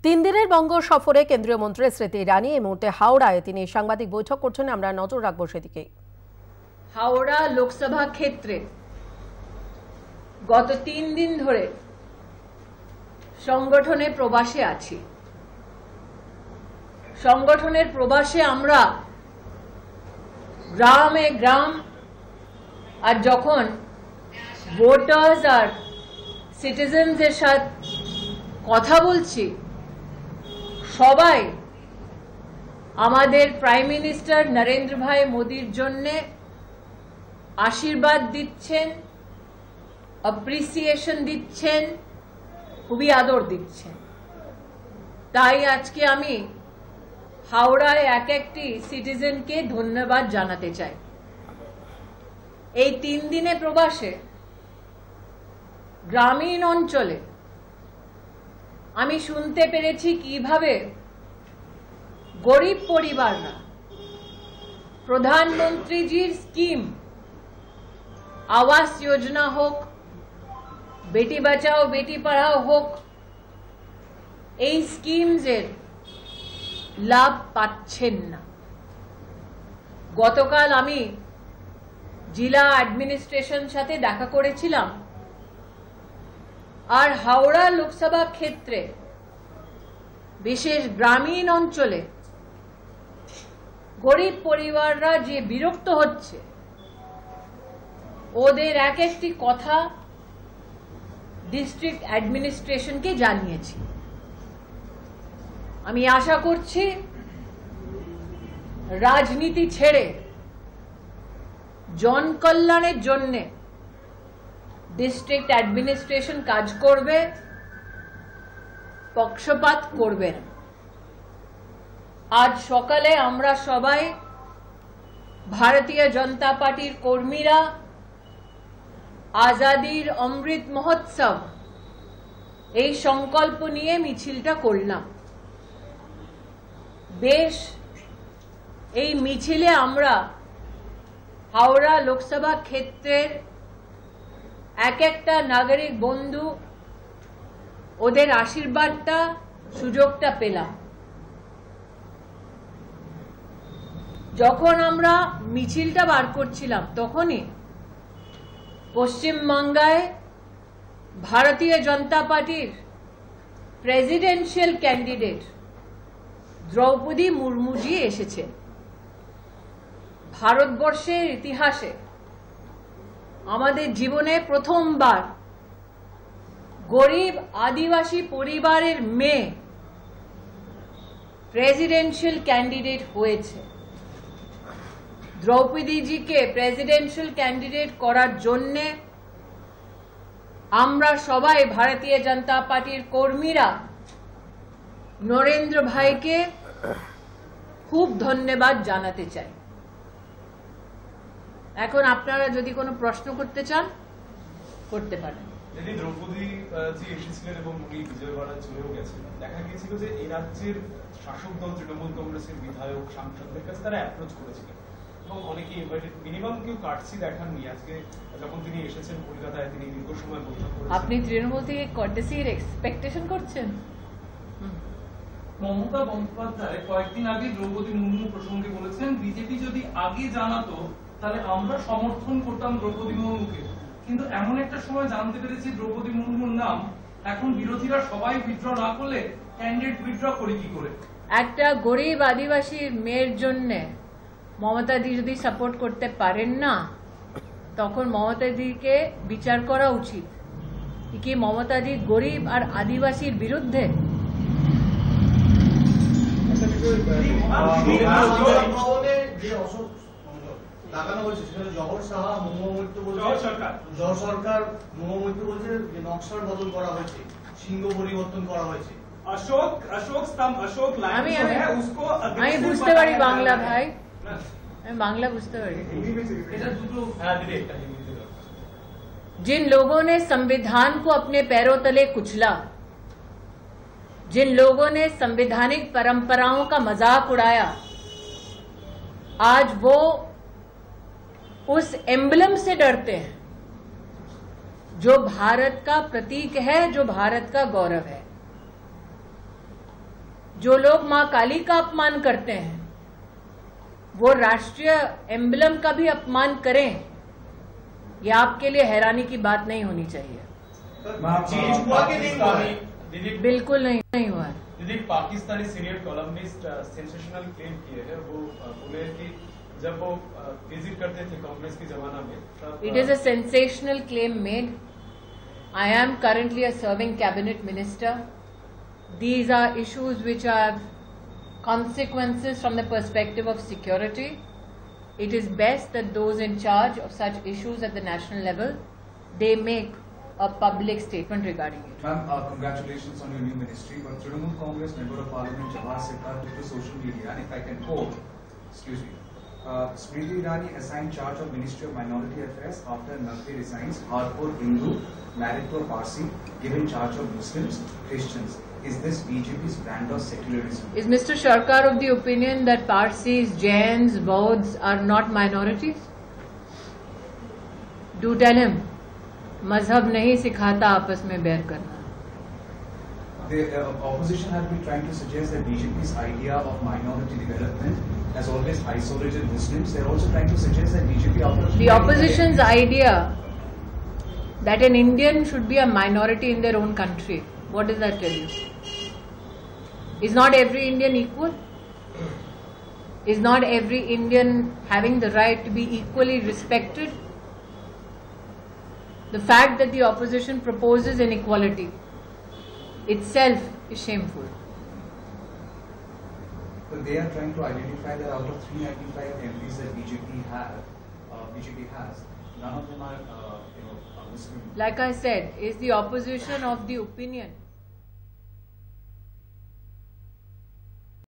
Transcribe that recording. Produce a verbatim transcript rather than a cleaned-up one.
তিন দিনের বঙ্গ সফরে কেন্দ্রীয় মন্ত্রী স্মৃতি ইরানি এই মুহূর্তে হাওড়ায় তিনি সাংবাদিক বৈঠক করছেন। আমরা নজর রাখবো সেদিকে। হাওড়া লোকসভা ক্ষেত্রে গত তিন দিন ধরে সংগঠনের প্রবাসে আছি। সংগঠনের প্রবাসে আমরা গ্রামে গ্রাম আর যখন ভোটার্স আর সিটিজেন্সের সাথে কথা বলছি, সবাই আমাদের প্রাইম মিনিস্টার নরেন্দ্র ভাই মোদির জন্য আশীর্বাদ দিচ্ছেন, অ্যাপ্রিসিয়েশন দিচ্ছেন, খুবই আদর দিচ্ছেন। তাই আজকে আমি হাওড়ায় এক একটি সিটিজেনকে ধন্যবাদ জানাতে চাই। এই তিন দিনে প্রবাসে গ্রামীণ অঞ্চলে আমি শুনতে পেরেছি কিভাবে গরিব পরিবাররা প্রধানমন্ত্রীজির স্কিম আবাস যোজনা হোক, বেটি বাঁচাও বেটি পড়াও হোক, এই স্কিমসের লাভ পাচ্ছেন না। গতকাল আমি জেলা অ্যাডমিনিস্ট্রেশন সাথে দেখা করেছিলাম, আর হাওড়া লোকসভা ক্ষেত্রে বিশেষ গ্রামীণ অঞ্চলে গরিব পরিবাররা যে বিরক্ত হচ্ছে, ওদের এক একটি কথা ডিস্ট্রিক্ট অ্যাডমিনিস্ট্রেশনকে জানিয়েছি। আমি আশা করছি রাজনীতি ছেড়ে জনকল্যাণের জন্য ডিস্ট্রিক্ট অ্যাডমিনিস্ট্রেশন কাজ করবে, পক্ষপাত করবে না। আজ সকালে আমরা সবাই ভারতীয় জনতা পার্টির কর্মীরা আজাদির অমৃত মহোৎসব এই সংকল্প নিয়ে মিছিলটা করলাম। বেশ, এই মিছিলে আমরা হাওড়া লোকসভা ক্ষেত্রের এক একটা নাগরিক বন্ধু, ওদের আশীর্বাদটা সুযোগটা পেলাম। যখন আমরা মিছিলটা বার করছিলাম, তখনই পশ্চিমবঙ্গে ভারতীয় জনতা পার্টির প্রেসিডেন্সিয়াল ক্যান্ডিডেট দ্রৌপদী মুর্মুজি এসেছে। ভারতবর্ষের ইতিহাসে আমাদের জীবনে প্রথমবার গরিব আদিবাসী পরিবারের মেয়ে প্রেসিডেন্সিয়াল ক্যান্ডিডেট হয়েছে। দ্রৌপদীজিকে প্রেসিডেন্সিয়াল ক্যান্ডিডেট করার জন্য আমরা সবাই ভারতীয় জনতা পার্টির কর্মীরা নরেন্দ্র ভাইকে খুব ধন্যবাদ জানাতে চাই। এখন আপনারা যদি কোনো প্রশ্ন করতে চান, করতে পারেন। যদি দ্রৌপদী জি এসেছিলেন এবং উনি বিজয়বাড়া চলেও গেছেন, দেখা গিয়েছিল যে এই রাজ্যের শাসক দল তৃণমূল কংগ্রেসের বিধায়ক সাংসদদের কাছে তারা অ্যাপ্রোচ করেছিলেন এবং অনেকেই ইনভাইটেড, মিনিমাম কেউ কার্ডসি দেখাননি। আজকে যখন তিনি এসেছেন কলকাতায়, তিনি দীর্ঘ সময় বৈঠক করেছেন। আপনি তৃণমূল থেকে কার্ডসির এক্সপেকটেশন করছেন? মমতা বন্দ্যোপাধ্যায় কয়েকদিন আগে দ্রৌপদী মুর্মু প্রসঙ্গে বলেছেন, বিজেপি যদি আগে জানাতো তাহলে আমরা সমর্থন করতাম দ্রৌপদী মুর্মুকে, কিন্তু এমন একটা সময় জানতে পেরেছি দ্রৌপদী মুর্মুর নাম এখন বিরোধীরা সবাই উইথড্র না করলে ক্যান্ডিডেট উইথড্র করে কি করে? একটা গরিব আদিবাসীর মেয়ের জন্য মমতাদি যদি সাপোর্ট করতে পারেন না, তখন মমতাদিকে বিচার করা উচিত কি মমতাদি গরিব আর আদিবাসীর বিরুদ্ধে। লাগানো হয়েছে সেখানে জহর সাহা মৌমৈত্র বলছে, জহর সরকার মৌমৈত্র বলছে যে নকশার বদল করা হয়েছে, সিংহ পরিবর্তন করা হয়েছে। অশোক অশোক স্তম্ভ অশোক লাইন আমি उसको আমি বুঝতে পারি বাংলা ভাই, আমি বাংলা বুঝতে পারি। এটা দুটো जिन लोगों ने संविधान को अपने पैरों तले कुचला, जिन लोगों ने संवैधानिक परंपराओं का मजाक उड़ाया, आज वो उस एम्बलम से डरते हैं जो भारत का प्रतीक है, जो भारत का गौरव है। जो लोग मां काली का अपमान करते हैं वो राष्ट्रीय एम्बलम का भी अपमान करें, यह आपके लिए हैरानी की बात नहीं होनी चाहिए। चेंज हुआ कि नहीं हुआ है? दीदी बिल्कुल नहीं नहीं हुआ है। दीदी Pakistani senior columnist sensational claim किए हैं, वो बोले कि जब वो विजिट करते थे कांग्रेस की जमाना में तब It is a sensational claim made. I am currently a serving cabinet minister. These are issues which have consequences from the perspective of security. It is best that those in charge of such issues at the national level, they make a public statement regarding it. Ma'am, uh, congratulations on your new ministry, but Trinamool Congress Member of Parliament Jawahar Sirkar took to social media, and if I can quote, excuse me, uh, Smriti Irani assigned charge of Ministry of Minority Affairs after Naqvi resigns, hardcore Hindu, married to a Parsi, given charge of Muslims, Christians. Is this B J P's brand of secularism? Is Mister Sharkar of the opinion that Parsis, Jains, Bauds are not minorities? Do tell him. मजहब नहीं सिखाता आपस में बैर करना। The uh, opposition has been trying to suggest that B J P's idea of minority development has always isolated Muslims. They're also trying to suggest that B J P out of The opposition's idea that an Indian should be a minority in their own country, what does that tell you? Is not every Indian equal? Is not every Indian having the right to be equally respected? The fact that the opposition proposes inequality itself is shameful. But they are trying to identify that out of three hundred ninety-five M Ps that B J P have, uh, B J P has, none of them are, uh, you know, are Muslim. Like I said, is the opposition of the opinion